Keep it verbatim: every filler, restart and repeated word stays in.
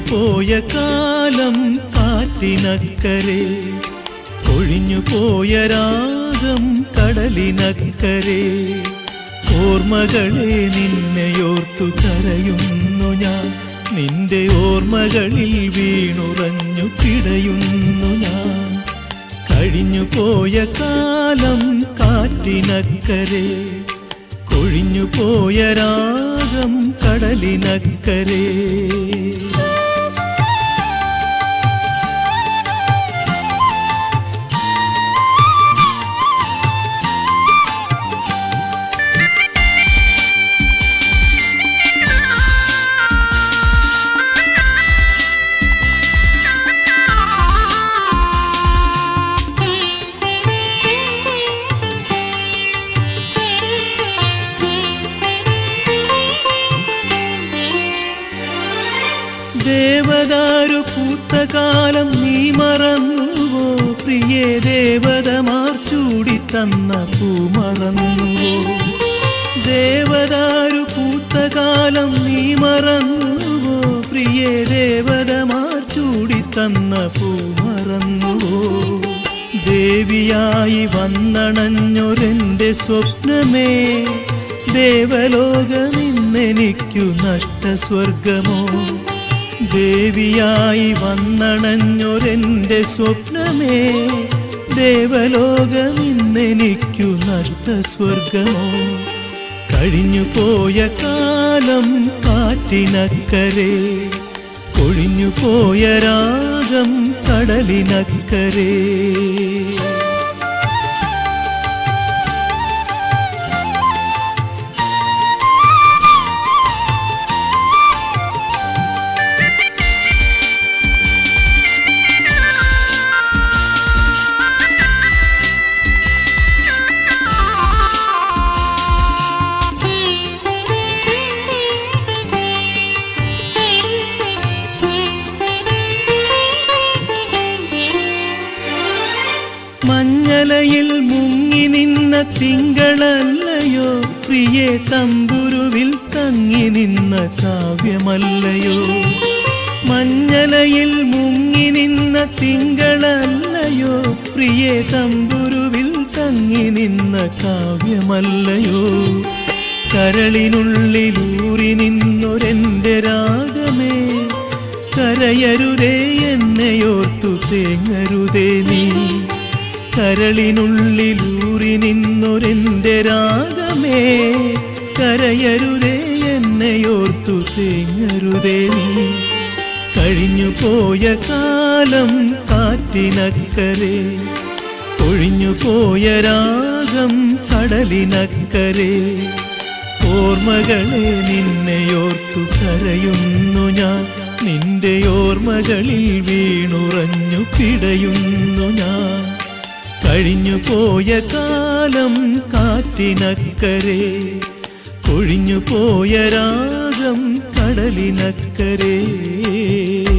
പോയ കാലം കാറ്റിനക്കരെ, ഒഴിഞ്ഞു പോയ രാഗം കടലിനക്കരെ. ഓർമ്മകളെ നിന്നെയോർത്തു കരയുന്നു ഞാൻ, നിന്റെ ഓർമ്മകളിൽ വീണുറഞ്ഞു പിടയുന്നു ഞാൻ. കഴിഞ്ഞു പോയ കാലം കാറ്റിനക്കരെ, കൊഴിഞ്ഞു പോയ രാഗം കടലിനക്കരെ. ദേവദാരു പൂത്ത കാലം നീ മറന്നുവോ, പ്രിയേ ദേവതമാർ ചൂടിത്തന്ന പൂ മറന്നുവോ. ദേവദാരു പൂത്ത കാലം നീ മറന്നുവോ, പ്രിയേ ദേവതമാർ ചൂടിത്തന്ന പൂ മറന്നുവോ. ദേവിയായി വന്നണഞ്ഞൊരെൻ്റെ സ്വപ്നമേ, ദേവലോകമിന്നെനിക്കു നഷ്ടസ്വർഗമോ. ദേവിയായി വന്നണഞ്ഞൊരെൻ്റെ സ്വപ്നമേ, ദേവലോകമിന്നെനിക്കു നഷ്ടസ്വർഗമോ. കഴിഞ്ഞു പോയ കാലം കാറ്റിനക്കരെ, കൊഴിഞ്ഞു പോയ രാഗം കടലിനക്കരെ. മഞ്ഞലയിൽ മുങ്ങി നിന്ന തിങ്കളല്ലയോ, പ്രിയേ തമ്പുരുവിൽ തങ്ങി നിന്ന കാവ്യമല്ലയോ. മഞ്ഞലയിൽ മുങ്ങി നിന്ന തിങ്കളല്ലയോ, പ്രിയേ തമ്പുരുവിൽ തങ്ങി നിന്ന കാവ്യമല്ലയോ. കരളിനുള്ളിലൂറി നിന്നൊരെൻ്റെ രാഗമേ, കരയരുതേ എന്നെയോർത്തു തേങ്ങരുതേ നീ. കരളിനുള്ളിലൂറി നിന്നൊരെൻ്റെ രാഗമേ, കരയരുതേ എന്നെയോർത്തു തേങ്ങരുതേ നീ. കഴിഞ്ഞു പോയ കാലം കാറ്റിനക്കരെ, ഒഴിഞ്ഞു പോയ രാഗം കടലിനക്കരെ. ഓർമ്മകളെ നിന്നെയോർത്തു കരയുന്നു ഞാൻ, നിന്റെ ഓർമ്മകളിൽ വീണുറഞ്ഞു പിടയുന്നു ഞാൻ. കഴിഞ്ഞു പോയ കാലം കാറ്റിനക്കരെ, കൊഴിഞ്ഞു പോയ രാഗം കടലിനക്കരെ.